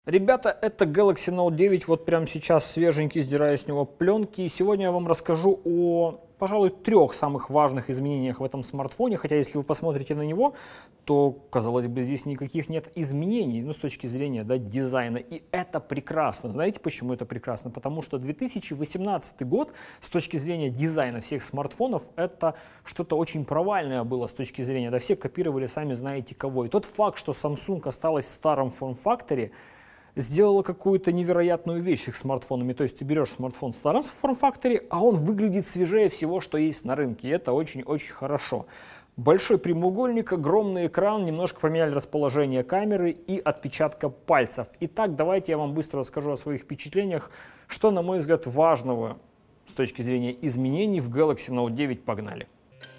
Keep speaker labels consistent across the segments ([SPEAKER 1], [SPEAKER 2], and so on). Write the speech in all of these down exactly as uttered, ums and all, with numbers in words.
[SPEAKER 1] Ребята, это Galaxy Note девять, вот прямо сейчас свеженький, сдираю с него пленки. И сегодня я вам расскажу о, пожалуй, трех самых важных изменениях в этом смартфоне. Хотя, если вы посмотрите на него, то, казалось бы, здесь никаких нет изменений, ну, с точки зрения, да, дизайна. И это прекрасно. Знаете, почему это прекрасно? Потому что две тысячи восемнадцатый год, с точки зрения дизайна всех смартфонов, это что-то очень провальное было с точки зрения, да, все копировали сами знаете кого. И тот факт, что Samsung осталась в старом форм-факторе, сделала какую-то невероятную вещь с их смартфонами. То есть ты берешь смартфон в старом форм-факторе, а он выглядит свежее всего, что есть на рынке. И это очень-очень хорошо. Большой прямоугольник, огромный экран, немножко поменяли расположение камеры и отпечатка пальцев. Итак, давайте я вам быстро расскажу о своих впечатлениях, что, на мой взгляд, важного с точки зрения изменений в Galaxy Note девять. Погнали!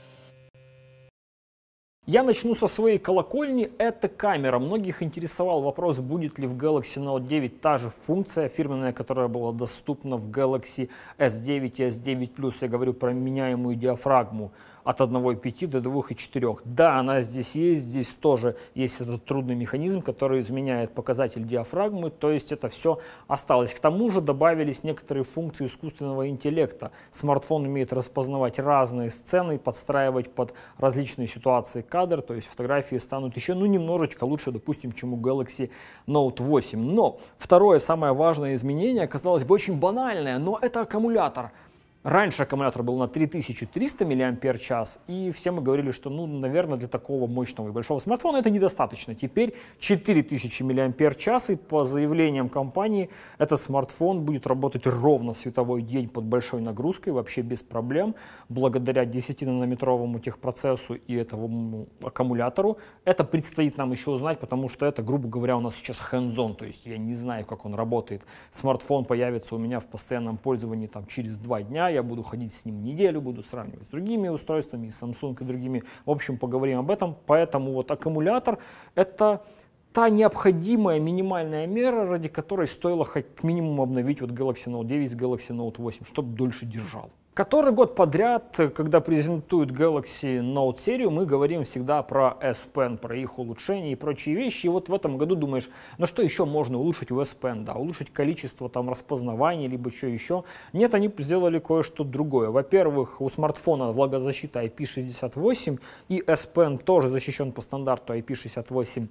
[SPEAKER 1] Я начну со своей колокольни, это камера. Многих интересовал вопрос, будет ли в Galaxy Note девять та же функция фирменная, которая была доступна в Galaxy эс девять и эс девять плюс. Я говорю про меняемую диафрагму от одного и пяти до двух и четырёх. Да, она здесь есть, здесь тоже есть этот трудный механизм, который изменяет показатель диафрагмы, то есть это все осталось. К тому же добавились некоторые функции искусственного интеллекта. Смартфон умеет распознавать разные сцены, подстраивать под различные ситуации кадр, то есть фотографии станут еще, ну, немножечко лучше, допустим, чем у Galaxy Note восемь. Но второе, самое важное изменение, казалось бы, очень банальное, но это аккумулятор. Раньше аккумулятор был на три тысячи триста мАч, и все мы говорили, что, ну, наверное, для такого мощного и большого смартфона это недостаточно. Теперь четыре тысячи мАч, и по заявлениям компании этот смартфон будет работать ровно световой день под большой нагрузкой, вообще без проблем, благодаря десятинанометровому техпроцессу и этому аккумулятору. Это предстоит нам еще узнать, потому что это, грубо говоря, у нас сейчас hands-on, то есть я не знаю, как он работает. Смартфон появится у меня в постоянном пользовании там через два дня. Я буду ходить с ним неделю, буду сравнивать с другими устройствами, с Samsung и другими. В общем, поговорим об этом. Поэтому вот аккумулятор — это та необходимая минимальная мера, ради которой стоило как минимум обновить вот Galaxy Note девять с Galaxy Note восемь, чтобы дольше держал. Который год подряд, когда презентуют Galaxy Note серию, мы говорим всегда про S Pen, про их улучшения и прочие вещи. И вот в этом году думаешь, ну что еще можно улучшить в S Pen? Да, улучшить количество там распознаваний, либо что еще. Нет, они сделали кое-что другое. Во-первых, у смартфона влагозащита ай пи шестьдесят восемь, и S Pen тоже защищен по стандарту ай пи шестьдесят восемь.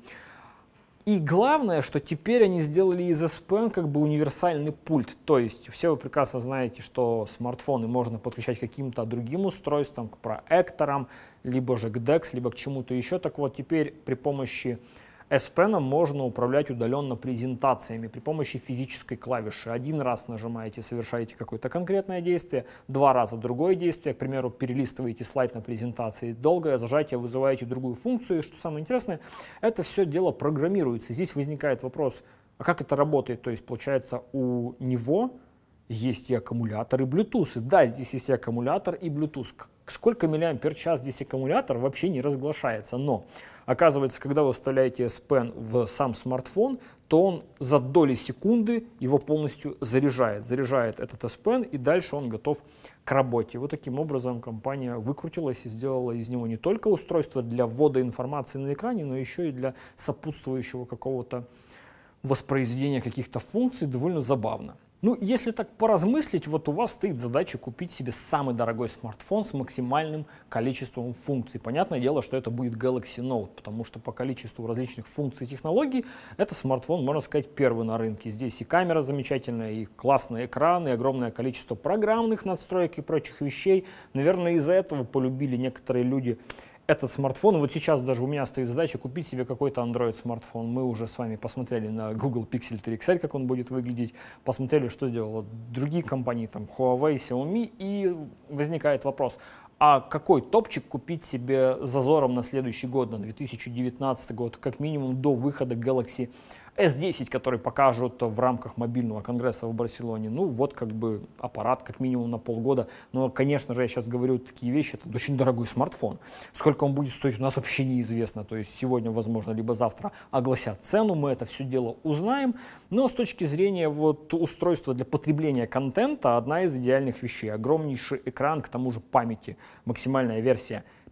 [SPEAKER 1] И главное, что теперь они сделали из S Pen как бы универсальный пульт. То есть все вы прекрасно знаете, что смартфоны можно подключать к каким-то другим устройствам, к проекторам, либо же к декс, либо к чему-то еще. Так вот, теперь при помощи S Pen можно управлять удаленно презентациями при помощи физической клавиши. Один раз нажимаете, совершаете какое-то конкретное действие, два раза другое действие, к примеру, перелистываете слайд на презентации, долгое зажатие вызываете другую функцию. И что самое интересное, это все дело программируется. Здесь возникает вопрос, а как это работает? То есть, получается, у него есть и аккумулятор, и Bluetooth. И да, здесь есть и аккумулятор, и Bluetooth. Сколько мАч здесь аккумулятор, вообще не разглашается. Но оказывается, когда вы вставляете S Pen в сам смартфон, то он за доли секунды его полностью заряжает. Заряжает этот S Pen, и дальше он готов к работе. Вот таким образом компания выкрутилась и сделала из него не только устройство для ввода информации на экране, но еще и для сопутствующего какого-то воспроизведения каких-то функций. Довольно забавно. Ну, если так поразмыслить, вот у вас стоит задача купить себе самый дорогой смартфон с максимальным количеством функций. Понятное дело, что это будет Galaxy Note, потому что по количеству различных функций и технологий этот смартфон, можно сказать, первый на рынке. Здесь и камера замечательная, и классный экран, и огромное количество программных настроек и прочих вещей. Наверное, из-за этого полюбили некоторые люди этот смартфон. Вот сейчас даже у меня стоит задача купить себе какой-то Android-смартфон. Мы уже с вами посмотрели на Google Pixel три икс эль, как он будет выглядеть, посмотрели, что сделали другие компании, там Huawei, Xiaomi, и возникает вопрос, а какой топчик купить себе с зазором на следующий год, на две тысячи девятнадцатый год, как минимум до выхода Galaxy эс десять, который покажут в рамках мобильного конгресса в Барселоне. Ну вот как бы аппарат как минимум на полгода. Но, конечно же, я сейчас говорю такие вещи, это очень дорогой смартфон. Сколько он будет стоить, у нас вообще неизвестно. То есть сегодня, возможно, либо завтра огласят цену, мы это все дело узнаем. Но с точки зрения вот устройства для потребления контента, одна из идеальных вещей. Огромнейший экран, к тому же памяти. Максимальная версия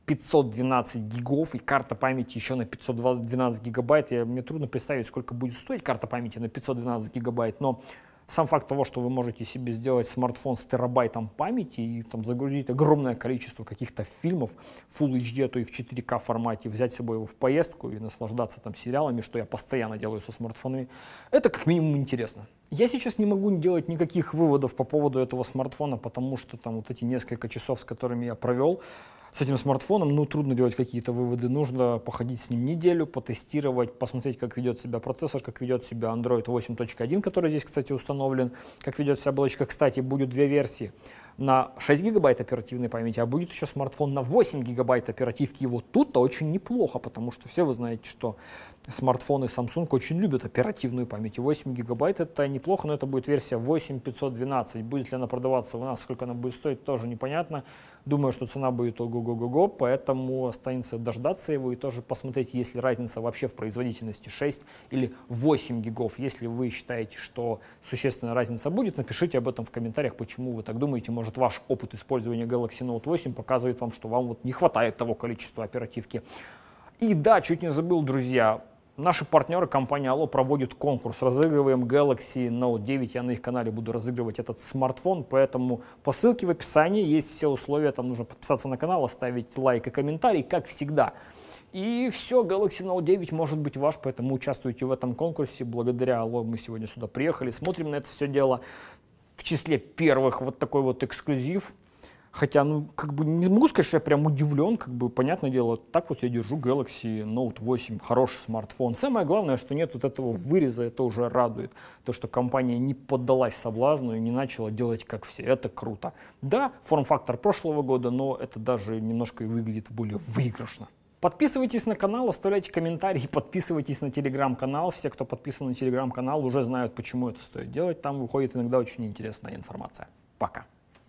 [SPEAKER 1] пятьсот двенадцать гигов и карта памяти еще на пятьсот двенадцать гигабайт. Я, мне трудно представить, сколько будет стоить карта памяти на пятьсот двенадцать гигабайт, но сам факт того, что вы можете себе сделать смартфон с терабайтом памяти и там загрузить огромное количество каких-то фильмов Full эйч ди, а то и в четыре ка формате, взять с собой его в поездку и наслаждаться там сериалами, что я постоянно делаю со смартфонами, это как минимум интересно. Я сейчас не могу делать никаких выводов по поводу этого смартфона, потому что там вот эти несколько часов, с которыми я провел с этим смартфоном, ну, трудно делать какие-то выводы. Нужно походить с ним неделю, потестировать, посмотреть, как ведет себя процессор, как ведет себя Android восемь точка один, который здесь, кстати, установлен, как ведет себя оболочка. Кстати, будет две версии. На шесть гигабайт оперативной памяти, а будет еще смартфон на восемь гигабайт оперативки. И вот тут-то очень неплохо, потому что все вы знаете, что смартфоны Samsung очень любят оперативную память. И восемь гигабайт это неплохо, но это будет версия восемь пятьсот двенадцать. Будет ли она продаваться у нас, сколько она будет стоить, тоже непонятно. Думаю, что цена будет ого-го-го-го, поэтому останется дождаться его и тоже посмотреть, есть ли разница вообще в производительности шесть или восемь гигов. Если вы считаете, что существенная разница будет, напишите об этом в комментариях, почему вы так думаете. Может, ваш опыт использования Galaxy Note восемь показывает вам, что вам вот не хватает того количества оперативки. И да, чуть не забыл, друзья. Наши партнеры, компания Allo, проводит конкурс. Разыгрываем Galaxy Note девять. Я на их канале буду разыгрывать этот смартфон, поэтому по ссылке в описании есть все условия. Там нужно подписаться на канал, оставить лайк и комментарий, как всегда. И все, Galaxy Note девять может быть ваш, поэтому участвуйте в этом конкурсе. Благодаря Allo мы сегодня сюда приехали, смотрим на это все дело. В числе первых вот такой вот эксклюзив. Хотя, ну, как бы не могу сказать, что я прям удивлен, как бы, понятное дело, так вот я держу Galaxy Note восемь, хороший смартфон. Самое главное, что нет вот этого выреза, это уже радует. То, что компания не поддалась соблазну и не начала делать как все, это круто. Да, форм-фактор прошлого года, но это даже немножко и выглядит более выигрышно. Подписывайтесь на канал, оставляйте комментарии, подписывайтесь на телеграм-канал. Все, кто подписан на телеграм-канал, уже знают, почему это стоит делать. Там выходит иногда очень интересная информация. Пока.